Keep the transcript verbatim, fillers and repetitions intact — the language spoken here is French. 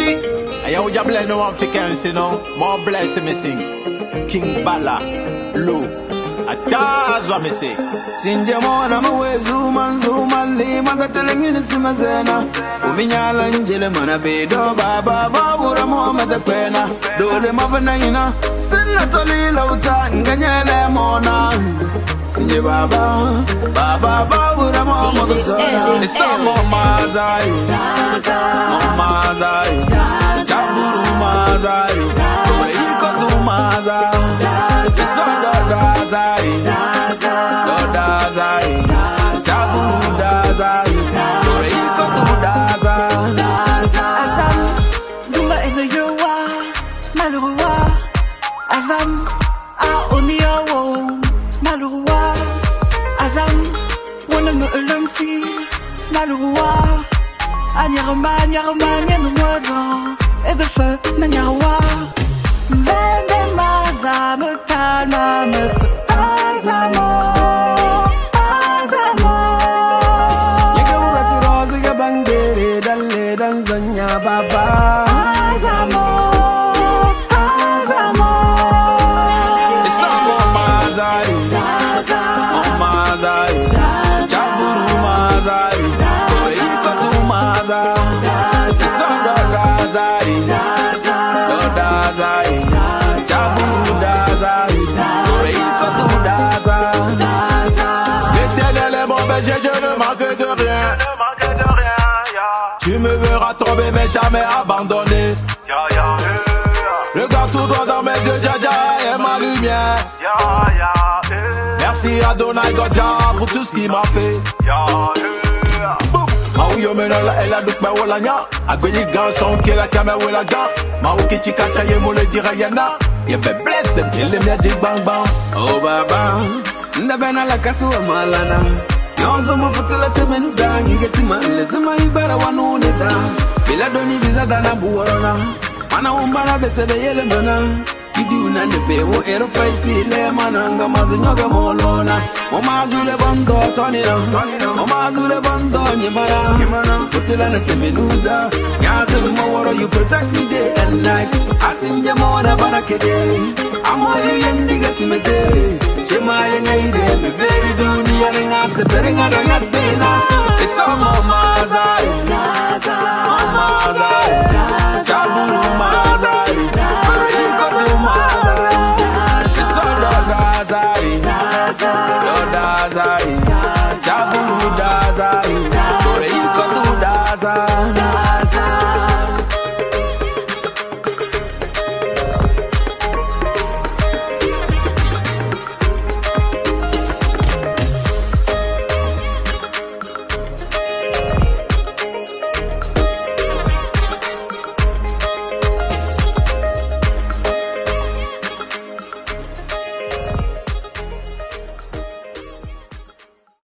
G. Yo, you bless no one for cancer, no. More blessing me sing. King Bala, Lou. That's what me say. Sinjamo na mawe zuma zuma lima da telengini simazena. Uminyala njele mana bedo baba babura Muhammad kwena. Dole mavana ina sinna tolila uta nganyele mona. Sinje baba baba babura Muhammad kwena. Isamo mazai mazai Jaburu mazai Iko tu mazai Isando dazai Dazai Jaburu dazai Iko tu dazai Azam Dumba endo yowa Maluwa Azam A oniowo Maluwa Azam Wana me ulumti Maluwa Anyarama, anyarama, nyanumodo Et de feu, nanyawa Vende maza, me calma, me se azamo Azamo Yega urati rozi ya bangere, dalle danzanya baba Azamo Azamo Isamo mazai Mazai Jaburu mazai Isando dazai Dazai Jaburu dazai Iko tu dazai L'éternel est mon berger, je ne manque de rien. Tu me verras tomber mais jamais abandonné. Regarde tout droit dans mes yeux, Jaja est ma lumière. Merci à Donai Godja pour tout ce qu'il m'a fait. Mau yo mena la ela duk ba wala nya Agoyi gan son ke la kame wala gan Mau ki chikata ye mo le dira yana Ye be bless him ele me dig bang bang. Oh baba Ndabena la kasu wa malana Yonzo mafutula temenu da Ngeti male zima ibara wanu neta Bila doni visa dana buwarona Mana umbana besebe yele mana Idi unande wo ero faisi le mananga mazinyoga molona Momazule bondo tonina Momazule bondo nyemana Putila na temenuda Nyaze mworo you protect me day and night Asinja mwana barakede Amo yu yendiga simede Shema yengaide me very dunia Ngase beringa do yadena Isamo mazai Mazai